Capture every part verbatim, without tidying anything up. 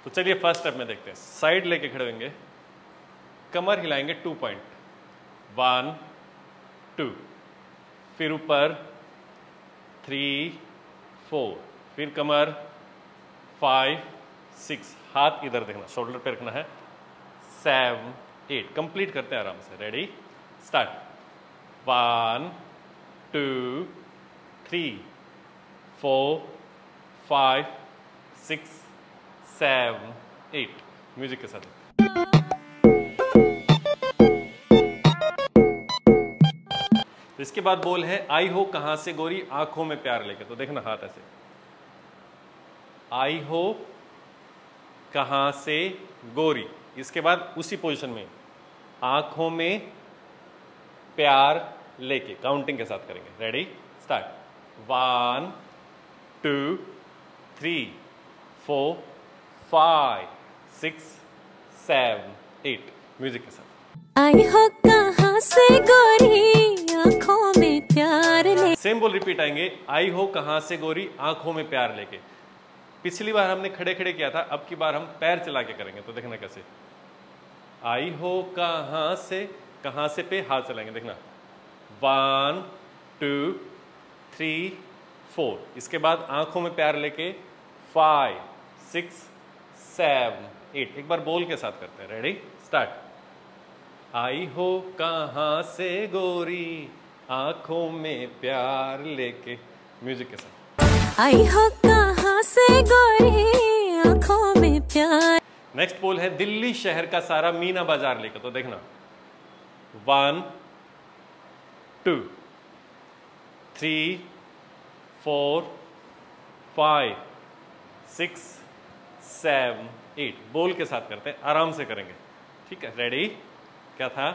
तो चलिए first step में देखते हैं। साइड लेके खड़े होंगे, कमर हिलाएंगे टू पॉइंट, वन टू, फिर ऊपर थ्री फोर, फिर कमर फाइव सिक्स, हाथ इधर देखना, शोल्डर पे रखना है, सेवन एट। कंप्लीट करते हैं आराम से। Ready start. One two three four five six seven eight. Music के साथ। इसके बाद बोल है आई हो कहां से गोरी आंखों में प्यार लेके। तो देखना हाथ ऐसे, आई हो कहां से गोरी, इसके बाद उसी पोजीशन में आंखों में प्यार लेके काउंटिंग के साथ करेंगे। Ready start. One two three four five six seven eight. Music के साथ। आई हो कहां से गोरी आंखों में प्यार ले। सेम बोल रिपीट आएंगे, आई हो कहां से गोरी आंखों में प्यार लेके। पिछली बार हमने खड़े खड़े किया था, अब की बार हम पैर चला के करेंगे। तो देखना कैसे, आई हो कहां से, कहां से पे हाथ चलाएंगे। देखना वन टू थ्री फोर, इसके बाद आंखों में प्यार लेके फाइव सिक्स सेवन एट। एक बार बोल के साथ करते हैं। Ready start. आई हो कहां से गोरी आंखों में प्यार लेके। म्यूजिक के साथ। आई हो कहां से गोरी आंखों में प्यार। नेक्स्ट बोल है दिल्ली शहर का सारा मीना बाजार लेकर। तो देखना one two three four five six seven eight. बोल के साथ करते हैं, आराम से करेंगे। ठीक है, रेडी। क्या था?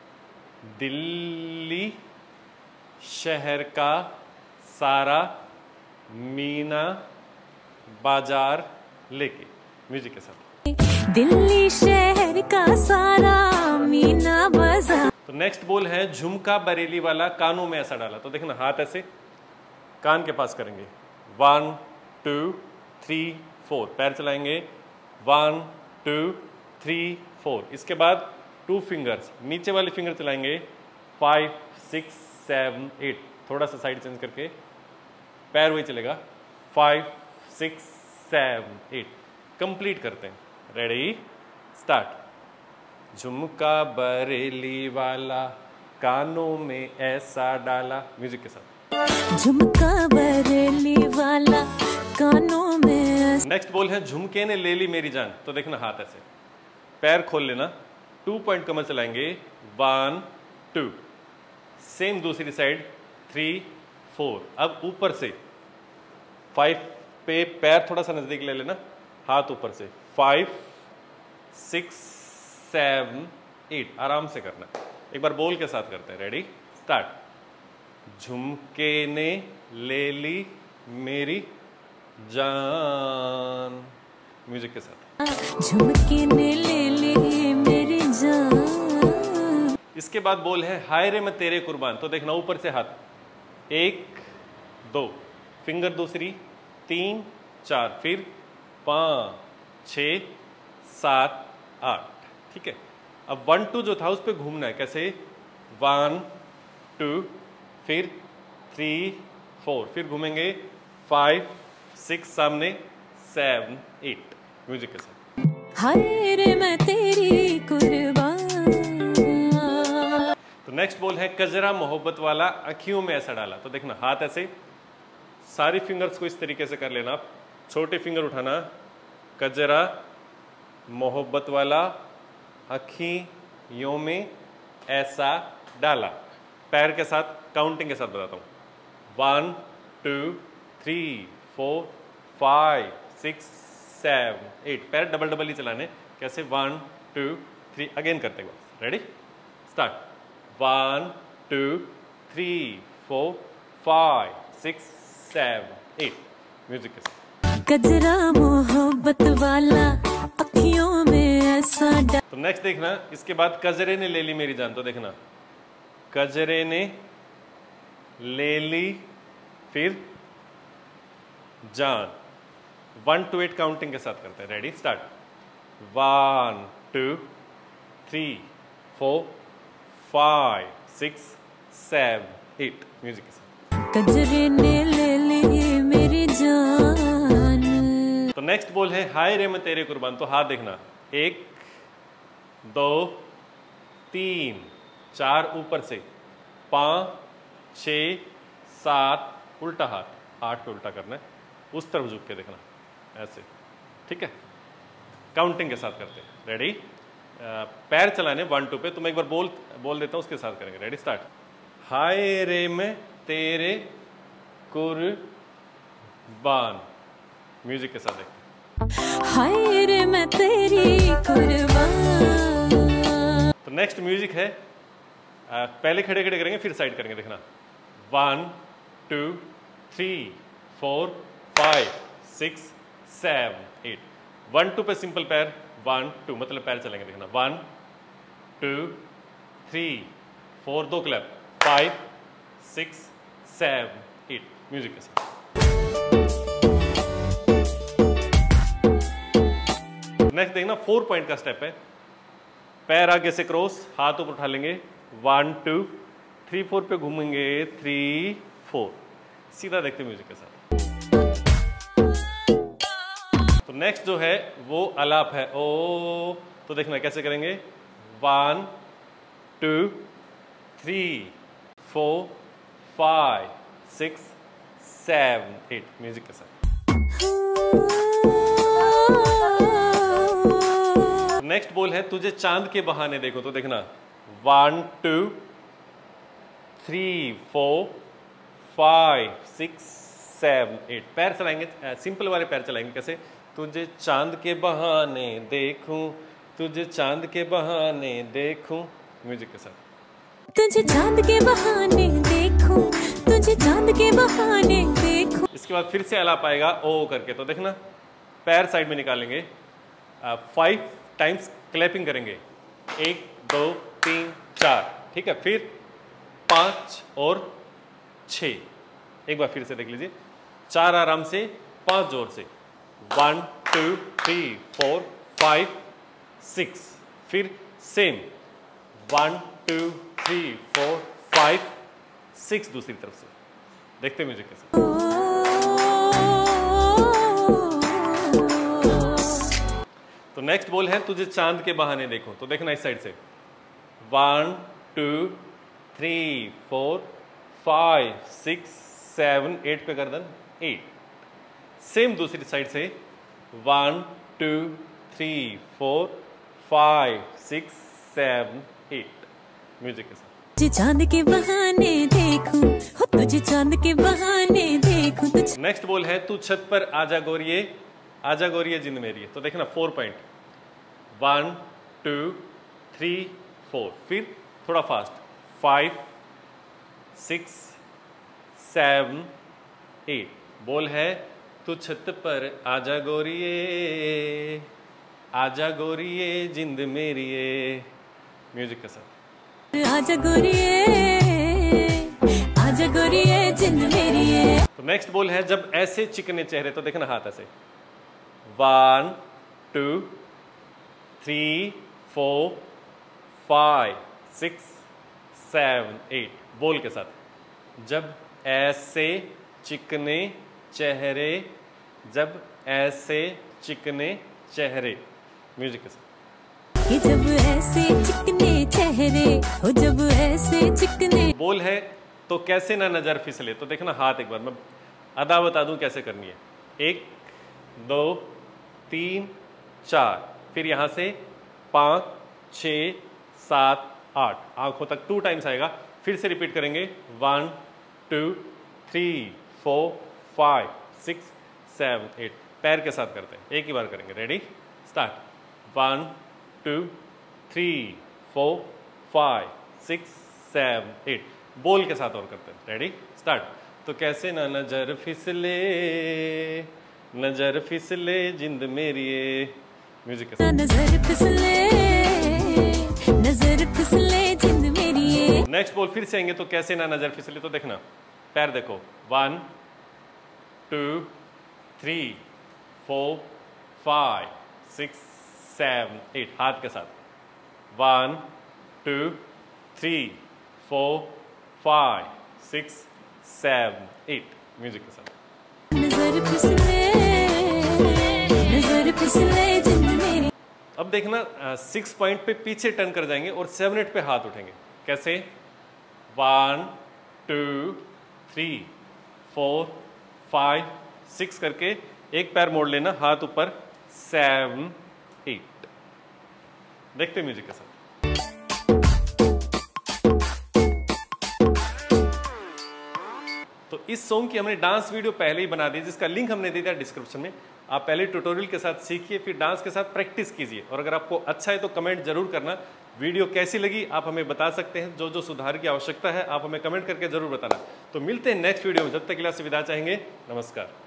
दिल्ली शहर का सारा मीना बाजार लेके। म्यूजिक के साथ। दिल्ली शहर का सारा मीना बाजार। तो नेक्स्ट बोल है झुमका बरेली वाला कानों में ऐसा डाला। तो देखना हाथ ऐसे कान के पास करेंगे, वन टू थ्री फोर, पैर चलाएंगे वन टू थ्री फोर। इसके बाद टू फिंगर्स, नीचे वाले फिंगर चलाएंगे फाइव सिक्स सेवन एट। थोड़ा सा साइड चेंज करके पैर वही चलेगा, five six seven eight. Complete करते हैं। Ready start. झुमका बरेली वाला कानों में ऐसा डाला। म्यूजिक के साथ। झुमका बरेली वाला कानों में। नेक्स्ट बोल है झुमके ने ले ली मेरी जान। तो देखना हाथ ऐसे, पैर खोल लेना, टू पॉइंट कमर चलाएंगे, वन टू। सेम दूसरी साइड, थ्री फोर। अब ऊपर से फाइव पे पैर थोड़ा सा नजदीक ले लेना, हाथ ऊपर से, फाइव सिक्स सेवन एट। आराम से करना। एक बार बोल के साथ करते हैं। Ready start. झुमके ने ले ली मेरी जान। म्यूजिक के साथ। झुमके ने ले ली मेरी जान। इसके बाद बोल है हाय रे मैं तेरे कुर्बान। तो देखना ऊपर से हाथ, एक दो, फिंगर दूसरी, तीन चार, फिर पाँच छ सात आठ। ठीक है, अब वन टू जो था उस पर घूमना है। कैसे? वन टू, फिर थ्री फोर, फिर घूमेंगे फाइव सिक्स, सामने सेवन एट। म्यूजिक के साथ। हाय रे मैं तेरी कुर्बान। तो नेक्स्ट बोल है कजरा मोहब्बत वाला अखियों में ऐसा डाला। तो देखना हाथ ऐसे, सारी फिंगर्स को इस तरीके से कर लेना। आप छोटे फिंगर उठाना, कजरा मोहब्बत वाला अखियों में ऐसा डाला। पैर के साथ काउंटिंग के साथ बताता हूँ, one two three four five six seven eight. पैर डबल डबल ही चलाने। कैसे? वन टू थ्री, अगेन करते हैं। Ready start. One two three four five six seven eight. Music के साथ। कजरा मोहब्बत वाला अखियों में ऐसा डा। तो नेक्स्ट देखना, इसके बाद कजरे ने ले ली मेरी जान। तो देखना कजरे ने ले ली, फिर जान। वन टू एट काउंटिंग के साथ करते हैं। Ready start. One two three four five six seven eight. Music के साथ। कजरे ने ले ली मेरी जान। तो नेक्स्ट बोल है हाय रे मैं तेरे कुर्बान। तो हाथ देखना, एक दो तीन चार ऊपर से, पाँच छ सात उल्टा हाथ, आठ पे उल्टा करना है, उस तरफ झुक के देखना ऐसे, ठीक है। काउंटिंग के साथ करते हैं। रेडी? पैर चलाने वन टू पे। तुम एक बार बोल बोल देता हूँ, उसके साथ करेंगे। Ready start. हाय रे मैं तेरे कुर्बान। म्यूजिक के साथ देखते। हाय रे मैं तेरी कुर्बान। तो नेक्स्ट म्यूजिक है, आ, पहले खड़े खड़े करेंगे फिर साइड करेंगे, देखना। One two three four five six seven eight. One two पे सिंपल पैर, वन टू मतलब पैर चलेंगे, देखना। वन टू थ्री फोर, दो clap, five six seven eight. Music के साथ। नेक्स्ट देखना, फोर पॉइंट का स्टेप है। पैर आगे से क्रॉस, हाथ ऊपर उठा लेंगे, वन टू थ्री फोर पे घूमेंगे, थ्री फोर, सीधा देखते म्यूजिक के साथ। तो नेक्स्ट जो है वो आलाप है, ओ। तो देखना कैसे करेंगे, one two three four five six seven eight. Music के साथ। नेक्स्ट बोल है तुझे चांद के बहाने देखो। तो देखना, one two three four five six seven eight. पैर चलाएंगे, सिंपल वाले पैर चलाएंगे। कैसे? तुझे चांद के बहाने देखूं, तुझे चांद के बहाने देखूं। म्यूजिक के साथ। तुझे चांद के बहाने देखूं, तुझे चांद के बहाने देखूं। इसके बाद फिर से आलाप आएगा ओ करके। तो देखना, पैर साइड में निकालेंगे, फाइव टाइम्स क्लैपिंग करेंगे, एक दो तीन चार, ठीक है। फिर पाँच और छः, एक बार फिर से देख लीजिए, चार आराम से, पाँच जोर से, one two three four five six. फिर same, one two three four five six, दूसरी तरफ से देखते हैं म्यूजिक के साथ। तो नेक्स्ट बोल है तुझे चांद के बहाने देखो। तो देखना इस साइड से, one two three four five six seven eight पे गर्दन, एट। सेम दूसरी साइड से, one two three four five six seven eight. Music के साथ। तुझे चांद के बहाने देखूं, हो तुझे चांद के बहाने देखूं। तुझे नेक्स्ट बोल है तू छत पर आजा गोरिये, आजा गोरिये जिंद मेरी है। तो देखना, four point, one two three four. फिर थोड़ा fast, five six seven eight. बोल है तू छत पर आजा गोरिये, आजा गोरिये जिंद मेरी है। म्यूजिक के साथ। आजा गोरिये, आजा गोरिये जिंद मेरी है। तो नेक्स्ट बोल है जब ऐसे चिकने चेहरे। तो देखना हाथ ऐसे, one two three four five six seven eight. बोल के साथ, जब ऐसे चिकने चेहरे, जब ऐसे चिकने चेहरे। म्यूजिक के साथ। कि जब ऐसे चिकने चेहरे हो, जब ऐसे चिकने। बोल है तो कैसे ना नजर फिसले। तो देखना हाथ एक बार मैं अदा बता दूं कैसे करनी है, एक दो तीन चार, फिर यहां से पाँच छः सात आठ, आंखों तक टू टाइम्स आएगा। फिर से रिपीट करेंगे, one two three four five six seven eight. पैर के साथ करते हैं, एक ही बार करेंगे। Ready start, one two three four five six seven eight. बोल के साथ और करते हैं। Ready start. तो कैसे ना नजर फिसले, नजर फिसले जिंद मेरी। म्यूजिक के साथ। नजर फिसले, नजर फिसले जिंद मेरी। नेक्स्ट बोल फिर से आएंगे, तो कैसे ना नजर फिसले। तो देखना, पैर देखो, one two three four five six seven eight, हाथ के साथ। One two three four five six seven eight, music के साथ। नजर फिसले, नजर फिसले जिन मेरी। अब देखना सिक्स पॉइंट पे पीछे टर्न कर जाएंगे और सेवन एट पे हाथ उठेंगे। कैसे? One two three four five six करके एक पैर मोड़ लेना, हाथ ऊपर, सेवन एट। देखते म्यूजिक के साथ। तो इस सॉन्ग की हमने डांस वीडियो पहले ही बना दी, जिसका लिंक हमने दे दिया डिस्क्रिप्शन में। आप पहले ट्यूटोरियल के साथ सीखिए, फिर डांस के साथ प्रैक्टिस कीजिए। और अगर आपको अच्छा है तो कमेंट जरूर करना। वीडियो कैसी लगी आप हमें बता सकते हैं। जो जो सुधार की आवश्यकता है आप हमें कमेंट करके जरूर बताना। तो मिलते हैं नेक्स्ट वीडियो में, जब तक के लिए आपसे विदा चाहेंगे। नमस्कार।